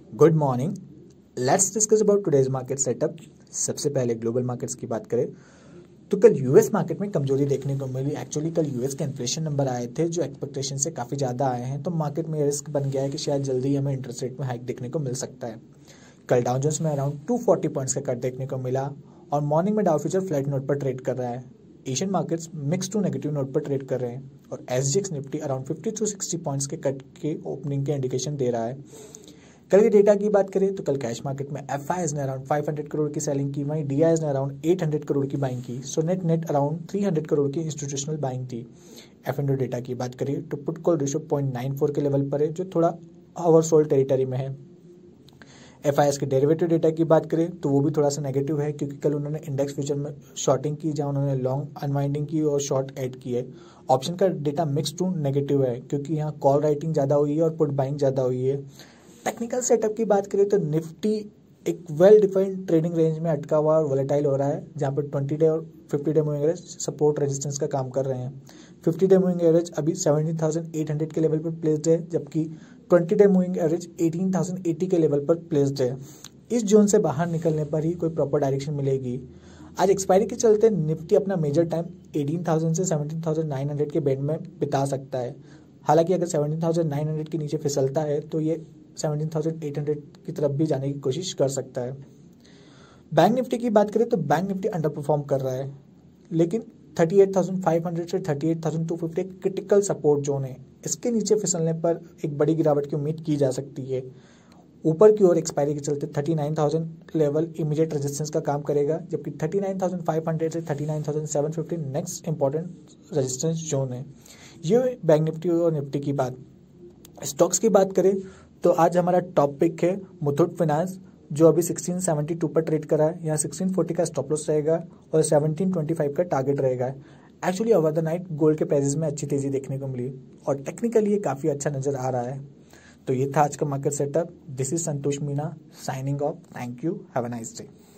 Good morning. Let's discuss about today's market setup. सबसे पहले global markets की बात करें तो कल यूएस मार्केट में कमजोरी देखने को मिली। एक्चुअली कल यूएस के इन्फ्लेशन नंबर आए थे जो एक्सपेक्टेशन से काफ़ी ज़्यादा आए हैं, तो मार्केट में रिस्क बन गया है कि शायद जल्दी हमें इंटरेस्ट रेट में हाइक देखने को मिल सकता है। कल डाउ जोन्स में अराउंड 240 पॉइंट्स का कट देखने को मिला और मॉर्निंग में डाउ फ्यूचर फ्लैट नोट पर ट्रेड कर रहा है। Asian markets mix to negative note पर ट्रेड कर रहे हैं और SGX Nifty around 50 to 60 points के कट के ओपनिंग के इंडिकेशन दे रहा है। कल के डेटा की बात करें तो कल कैश मार्केट में एफआईएस ने अराउंड 500 करोड़ की सेलिंग की, वहीं डीआईएस ने अराउंड 800 करोड़ की बाइंग की। सो नेट अराउंड 300 करोड़ की इंस्टीट्यूशनल बाइंग थी। एफ&ओ डेटा की बात करें तो पुट कॉल रेशियो 0.94 के लेवल पर है, जो थोड़ा ओवरसोल्ड टेरिटरी में है। एफआईएस के डेरिवेटिव डेटा की बात करें तो वो भी थोड़ा सा नेगेटिव है, क्योंकि कल उन्होंने इंडेक्स फ्यूचर में शॉर्टिंग की, जहां उन्होंने लॉन्ग अनवाइंडिंग की और शॉर्ट ऐड की है। ऑप्शन का डेटा मिक्स टू नेगेटिव है, क्योंकि यहाँ कॉल राइटिंग ज़्यादा हुई है और पुट बाइंग ज़्यादा हुई है। टेक्निकल सेटअप की बात करें तो निफ्टी एक वेल डिफाइंड ट्रेडिंग रेंज में अटका हुआ और वोलेटाइल हो रहा है, जहाँ पर 20 डे और 50 day moving average support resistance का काम कर रहे हैं। 50 डे मूविंग एवरेज अभी 17,800 के लेवल पर प्लेस्ड है, जबकि 20 डे मूविंग एवरेज 18,080 के लेवल पर प्लेस्ड है। इस जोन से बाहर निकलने पर ही कोई प्रॉपर डायरेक्शन मिलेगी। आज एक्सपायरी के चलते निफ्टी अपना मेजर टाइम 18,000 से 17,900 के बैंड में बिता सकता है। हालांकि अगर 17,900 के नीचे फिसलता है तो ये 17,800 की तरफ भी जाने की कोशिश कर सकता है। बैंक निफ्टी की बात करें तो बैंक निफ्टी अंडर परफॉर्म कर रहा है, लेकिन 38,500 से 38,250 एक क्रिटिकल सपोर्ट जोन है। इसके नीचे फिसलने पर एक बड़ी गिरावट की उम्मीद की जा सकती है। ऊपर की ओर एक्सपायरी के चलते 39,000 लेवल इमीडिएट रेजिस्टेंस का काम करेगा, जबकि 39,500 से 39,750 नेक्स्ट इंपॉर्टेंट रेजिस्टेंस जोन है। ये बैंक निफ्टी और निफ्टी की बात। स्टॉक्स की बात करें तो आज हमारा टॉप पिक है मुथूट फाइनेंस, जो अभी 1672 पर ट्रेड करा है। यहाँ 1640 का स्टॉप लॉस रहेगा और 1725 का टारगेट रहेगा। Actually over the night gold के प्राइसेस में अच्छी तेजी देखने को मिली और टेक्निकली ये काफ़ी अच्छा नज़र आ रहा है। तो ये था आज का market setup. This is Santosh Meena signing off. Thank you, have a nice day.